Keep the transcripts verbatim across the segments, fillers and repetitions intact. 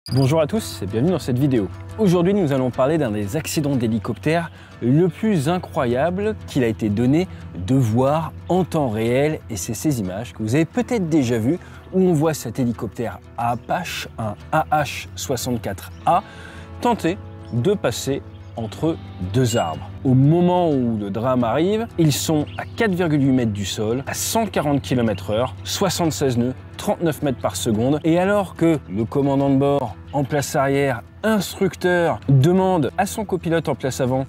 Bonjour à tous et bienvenue dans cette vidéo. Aujourd'hui, nous allons parler d'un des accidents d'hélicoptère le plus incroyable qu'il a été donné de voir en temps réel, et c'est ces images que vous avez peut-être déjà vues où on voit cet hélicoptère Apache, un A H soixante-quatre A, tenter de passer entre deux arbres. Au moment où le drame arrive, ils sont à quatre virgule huit mètres du sol, à cent quarante kilomètres heure, soixante-seize nœuds, trente-neuf mètres par seconde. Et alors que le commandant de bord, en place arrière, instructeur, demande à son copilote en place avant,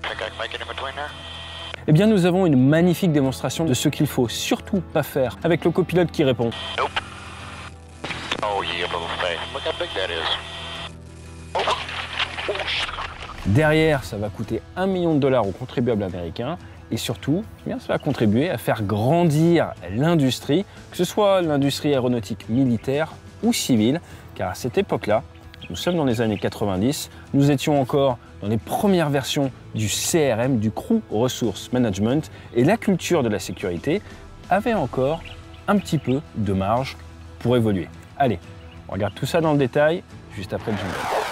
eh bien nous avons une magnifique démonstration de ce qu'il faut surtout pas faire, avec le copilote qui répond. Nope. Oh, yeah, look how big that is. Oh. Oh. Derrière, ça va coûter un million de dollars aux contribuables américains et surtout, eh bien, ça va contribuer à faire grandir l'industrie, que ce soit l'industrie aéronautique militaire ou civile, car à cette époque-là, nous sommes dans les années quatre-vingt-dix, nous étions encore dans les premières versions du C R M, du Crew Resource Management, et la culture de la sécurité avait encore un petit peu de marge pour évoluer. Allez, on regarde tout ça dans le détail, juste après le jingle.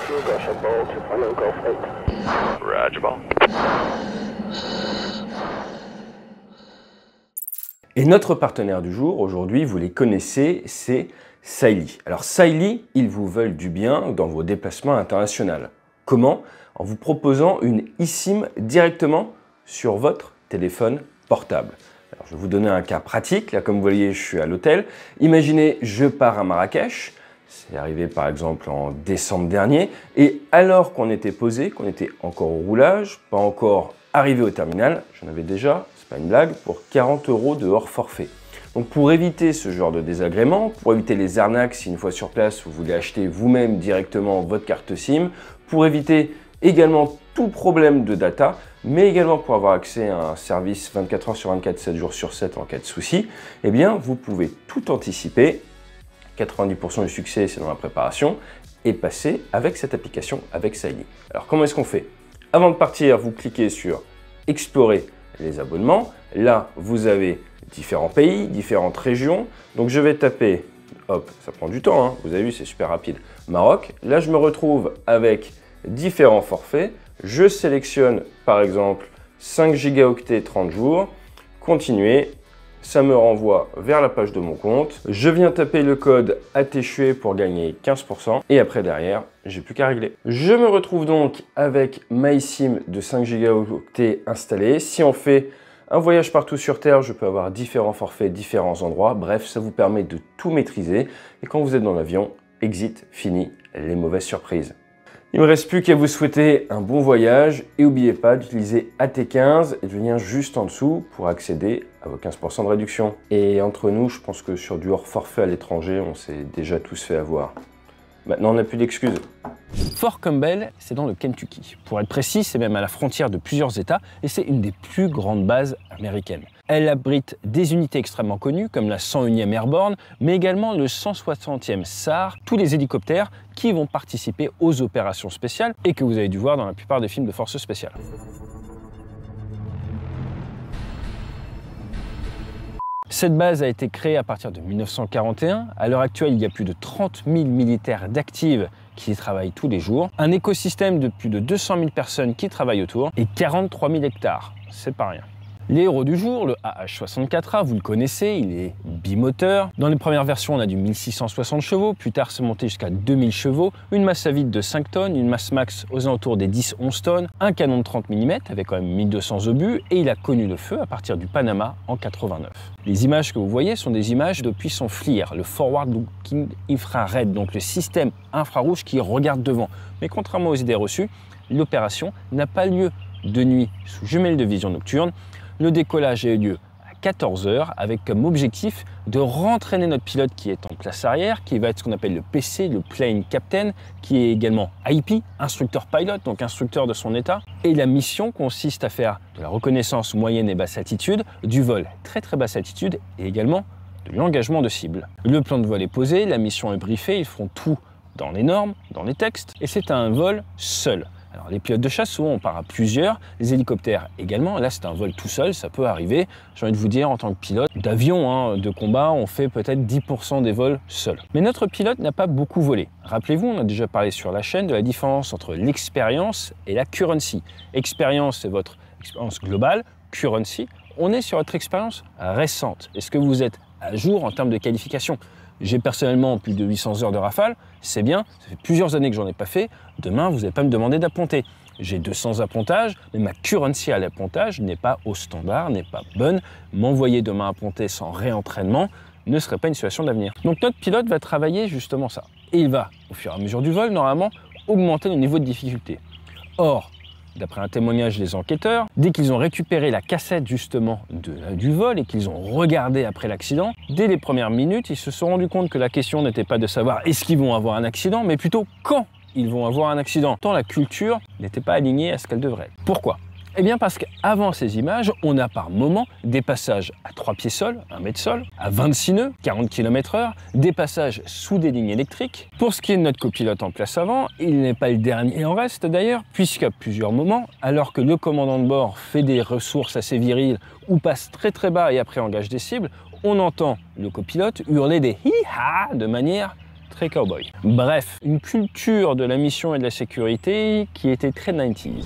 Et notre partenaire du jour, aujourd'hui, vous les connaissez, c'est Saily. Alors Saily, ils vous veulent du bien dans vos déplacements internationaux. Comment? En vous proposant une eSIM directement sur votre téléphone portable. Alors, je vais vous donner un cas pratique. Là, comme vous voyez, je suis à l'hôtel. Imaginez, je pars à Marrakech. C'est arrivé par exemple en décembre dernier. Et alors qu'on était posé, qu'on était encore au roulage, pas encore arrivé au terminal, j'en avais déjà, c'est pas une blague, pour quarante euros de hors forfait. Donc pour éviter ce genre de désagrément, pour éviter les arnaques si une fois sur place vous voulez acheter vous-même directement votre carte SIM, pour éviter également tout problème de data, mais également pour avoir accès à un service vingt-quatre heures sur vingt-quatre, sept jours sur sept en cas de souci, eh bien vous pouvez tout anticiper. quatre-vingt-dix pour cent du succès, c'est dans la préparation, et passer avec cette application, avec Saily. Alors comment est-ce qu'on fait? Avant de partir, vous cliquez sur Explorer les abonnements. Là, vous avez différents pays, différentes régions. Donc je vais taper, hop, ça prend du temps, hein, vous avez vu, c'est super rapide, Maroc. Là, je me retrouve avec différents forfaits. Je sélectionne par exemple cinq gigaoctets trente jours, continuer. Ça me renvoie vers la page de mon compte. Je viens taper le code attéchué pour gagner quinze pour cent. Et après, derrière, j'ai plus qu'à régler. Je me retrouve donc avec ma eSIM de cinq gigaoctets installée. Si on fait un voyage partout sur Terre, je peux avoir différents forfaits, différents endroits. Bref, ça vous permet de tout maîtriser. Et quand vous êtes dans l'avion, exit, fini, les mauvaises surprises. Il ne me reste plus qu'à vous souhaiter un bon voyage et n'oubliez pas d'utiliser A T quinze et de venir juste en dessous pour accéder à vos quinze pour cent de réduction. Et entre nous, je pense que sur du hors forfait à l'étranger, on s'est déjà tous fait avoir. Maintenant, on n'a plus d'excuses. Fort Campbell, c'est dans le Kentucky. Pour être précis, c'est même à la frontière de plusieurs États et c'est une des plus grandes bases américaines. Elle abrite des unités extrêmement connues comme la cent unième Airborne, mais également le cent soixantième S A R, tous les hélicoptères qui vont participer aux opérations spéciales et que vous avez dû voir dans la plupart des films de forces spéciales. Cette base a été créée à partir de mille neuf cent quarante et un. À l'heure actuelle, il y a plus de trente mille militaires d'actifs qui y travaillent tous les jours, un écosystème de plus de deux cent mille personnes qui travaillent autour et quarante-trois mille hectares. C'est pas rien. Les héros du jour, le A H soixante-quatre A, vous le connaissez, il est bimoteur. Dans les premières versions, on a du mille six cent soixante chevaux, plus tard c'est monté jusqu'à deux mille chevaux, une masse à vide de cinq tonnes, une masse max aux alentours des dix à onze tonnes, un canon de trente millimètres avec quand même mille deux cents obus et il a connu le feu à partir du Panama en quatre-vingt-neuf. Les images que vous voyez sont des images depuis son F L I R, le Forward Looking Infrared, donc le système infrarouge qui regarde devant. Mais contrairement aux idées reçues, l'opération n'a pas lieu de nuit sous jumelles de vision nocturne. Le décollage a eu lieu à quatorze heures avec comme objectif de rentraîner notre pilote qui est en place arrière, qui va être ce qu'on appelle le P C, le Plane Captain, qui est également I P, instructeur pilote, donc instructeur de son état. Et la mission consiste à faire de la reconnaissance moyenne et basse altitude, du vol très très basse altitude et également de l'engagement de cible. Le plan de vol est posé, la mission est briefée, ils feront tout dans les normes, dans les textes, et c'est un vol seul, Alors les pilotes de chasse, souvent on part à plusieurs, les hélicoptères également. Là c'est un vol tout seul, ça peut arriver. J'ai envie de vous dire, en tant que pilote d'avion, hein, de combat, on fait peut-être dix pour cent des vols seul. Mais notre pilote n'a pas beaucoup volé. Rappelez-vous, on a déjà parlé sur la chaîne de la différence entre l'expérience et la currency. Expérience, c'est votre expérience globale. Currency, on est sur votre expérience récente. Est-ce que vous êtes à jour en termes de qualification? J'ai personnellement plus de huit cents heures de rafale, c'est bien, ça fait plusieurs années que j'en ai pas fait. Demain, vous n'allez pas me demander d'apponter. J'ai deux cents appontages, mais ma currency à l'appontage n'est pas au standard, n'est pas bonne. M'envoyer demain apponter sans réentraînement ne serait pas une situation d'avenir. Donc notre pilote va travailler justement ça. Et il va, au fur et à mesure du vol, normalement, augmenter le niveau de difficulté. Or, d'après un témoignage des enquêteurs, dès qu'ils ont récupéré la cassette justement de, du vol et qu'ils ont regardé après l'accident, dès les premières minutes, ils se sont rendus compte que la question n'était pas de savoir est-ce qu'ils vont avoir un accident, mais plutôt quand ils vont avoir un accident. Tant la culture n'était pas alignée à ce qu'elle devrait être. Pourquoi ? Eh bien parce qu'avant ces images, on a par moment des passages à trois pieds sol, un mètre sol, à vingt-six nœuds, quarante kilomètres heure, des passages sous des lignes électriques. Pour ce qui est de notre copilote en place avant, il n'est pas le dernier en reste d'ailleurs, puisqu'à plusieurs moments, alors que le commandant de bord fait des ressources assez viriles ou passe très très bas et après engage des cibles, on entend le copilote hurler des hi-ha de manière très cowboy. Bref, une culture de la mission et de la sécurité qui était très quatre-vingt-dix.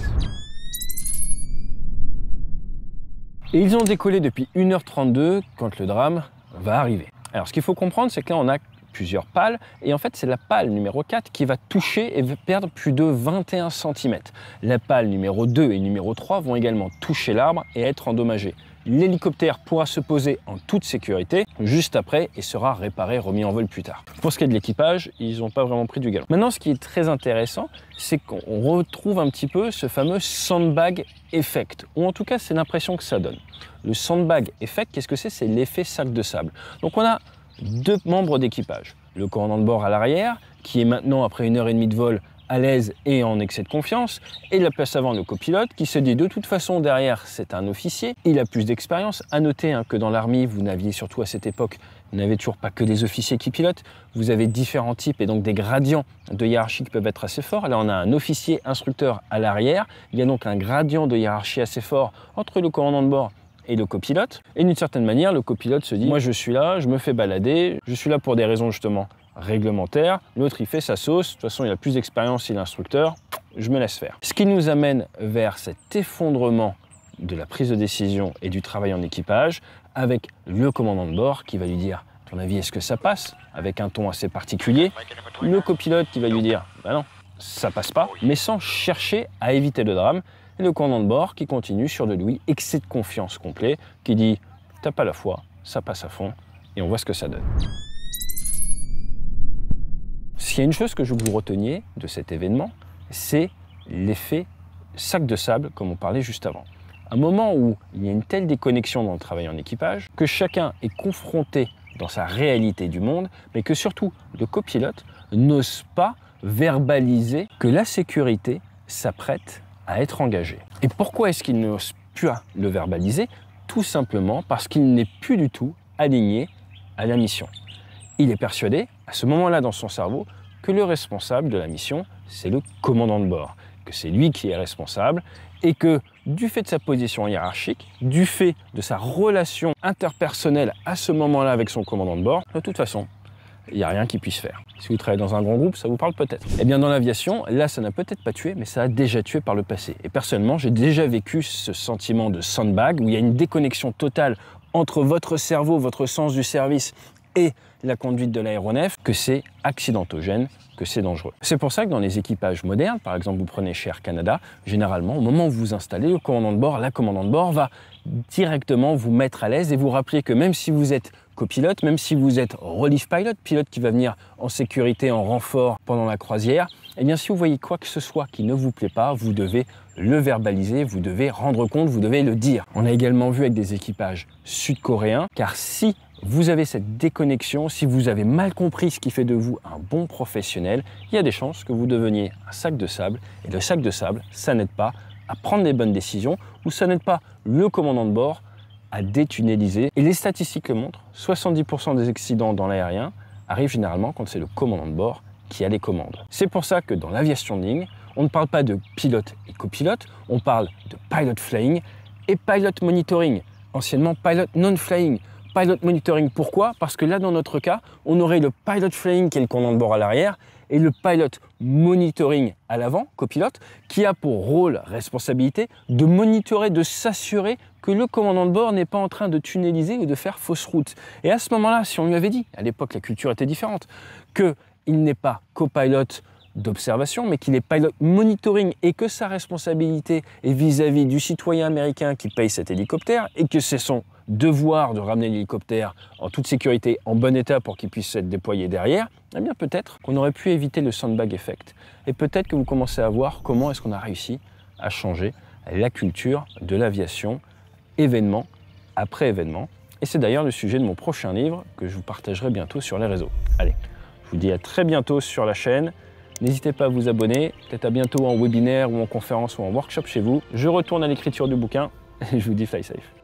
Et ils ont décollé depuis une heure trente-deux quand le drame va arriver. Alors ce qu'il faut comprendre, c'est que là on a plusieurs pales et en fait c'est la pale numéro quatre qui va toucher et va perdre plus de vingt et un centimètres. La pale numéro deux et numéro trois vont également toucher l'arbre et être endommagées. L'hélicoptère pourra se poser en toute sécurité juste après et sera réparé, remis en vol plus tard. Pour ce qui est de l'équipage, ils n'ont pas vraiment pris du galon. Maintenant, ce qui est très intéressant, c'est qu'on retrouve un petit peu ce fameux sandbag effect, ou en tout cas, c'est l'impression que ça donne. Le sandbag effect, qu'est-ce que c'est? C'est l'effet sac de sable. Donc, on a deux membres d'équipage. Le commandant de bord à l'arrière, qui est maintenant, après une heure et demie de vol, à l'aise et en excès de confiance, et la place avant le copilote qui se dit de toute façon derrière c'est un officier, il a plus d'expérience. À noter hein, que dans l'armée vous n'aviez surtout à cette époque, vous n'avez toujours pas que des officiers qui pilotent, vous avez différents types et donc des gradients de hiérarchie qui peuvent être assez forts. Là on a un officier instructeur à l'arrière, il y a donc un gradient de hiérarchie assez fort entre le commandant de bord et le copilote, et d'une certaine manière le copilote se dit moi je suis là, je me fais balader, je suis là pour des raisons justement réglementaire, l'autre il fait sa sauce, de toute façon il a plus d'expérience, il est instructeur, je me laisse faire. Ce qui nous amène vers cet effondrement de la prise de décision et du travail en équipage avec le commandant de bord qui va lui dire « à ton avis est-ce que ça passe ?» avec un ton assez particulier, le copilote qui va lui dire « bah non, ça passe pas », mais sans chercher à éviter le drame, et le commandant de bord qui continue sur de lui, excès de confiance complet, qui dit « t'as pas la foi, ça passe à fond » et on voit ce que ça donne. S'il y a une chose que je veux que vous reteniez de cet événement, c'est l'effet sac de sable, comme on parlait juste avant. Un moment où il y a une telle déconnexion dans le travail en équipage, que chacun est confronté dans sa réalité du monde, mais que surtout le copilote n'ose pas verbaliser que la sécurité s'apprête à être engagée. Et pourquoi est-ce qu'il n'ose plus le verbaliser? Tout simplement parce qu'il n'est plus du tout aligné à la mission. Il est persuadé, à ce moment-là dans son cerveau, que le responsable de la mission, c'est le commandant de bord, que c'est lui qui est responsable et que du fait de sa position hiérarchique, du fait de sa relation interpersonnelle à ce moment-là avec son commandant de bord, de toute façon, il n'y a rien qu'il puisse faire. Si vous travaillez dans un grand groupe, ça vous parle peut-être. Eh bien dans l'aviation, là ça n'a peut-être pas tué, mais ça a déjà tué par le passé. Et personnellement, j'ai déjà vécu ce sentiment de sandbag où il y a une déconnexion totale entre votre cerveau, votre sens du service et la conduite de l'aéronef, que c'est accidentogène, que c'est dangereux. C'est pour ça que dans les équipages modernes, par exemple vous prenez chez Air Canada, généralement au moment où vous vous installez, le commandant de bord, la commandant de bord va directement vous mettre à l'aise et vous rappeler que même si vous êtes copilote, même si vous êtes relief pilot, pilote qui va venir en sécurité, en renfort pendant la croisière, eh bien si vous voyez quoi que ce soit qui ne vous plaît pas, vous devez le verbaliser, vous devez rendre compte, vous devez le dire. On a également vu avec des équipages sud-coréens, car si vous avez cette déconnexion, si vous avez mal compris ce qui fait de vous un bon professionnel, il y a des chances que vous deveniez un sac de sable. Et le sac de sable, ça n'aide pas à prendre des bonnes décisions ou ça n'aide pas le commandant de bord à détunneliser. Et les statistiques le montrent, soixante-dix pour cent des accidents dans l'aérien arrivent généralement quand c'est le commandant de bord qui a les commandes. C'est pour ça que dans l'aviation de ligne, On ne parle pas de pilote et copilote, on parle de pilot flying et pilot monitoring, anciennement pilot non-flying. Pilot monitoring, pourquoi? Parce que là, dans notre cas, on aurait le pilot flying qui est le commandant de bord à l'arrière et le pilot monitoring à l'avant, copilote, qui a pour rôle, responsabilité, de monitorer, de s'assurer que le commandant de bord n'est pas en train de tunneliser ou de faire fausse route. Et à ce moment-là, si on lui avait dit, à l'époque la culture était différente, qu'il n'est pas copilote d'observation, mais qu'il est pilot monitoring et que sa responsabilité est vis-à-vis du citoyen américain qui paye cet hélicoptère et que c'est son devoir de ramener l'hélicoptère en toute sécurité, en bon état pour qu'il puisse être déployé derrière, eh bien peut-être qu'on aurait pu éviter le sandbag effect. Et peut-être que vous commencez à voir comment est-ce qu'on a réussi à changer la culture de l'aviation, événement après événement. Et c'est d'ailleurs le sujet de mon prochain livre que je vous partagerai bientôt sur les réseaux. Allez, je vous dis à très bientôt sur la chaîne. N'hésitez pas à vous abonner, peut-être à bientôt en webinaire ou en conférence ou en workshop chez vous. Je retourne à l'écriture du bouquin et je vous dis fly safe.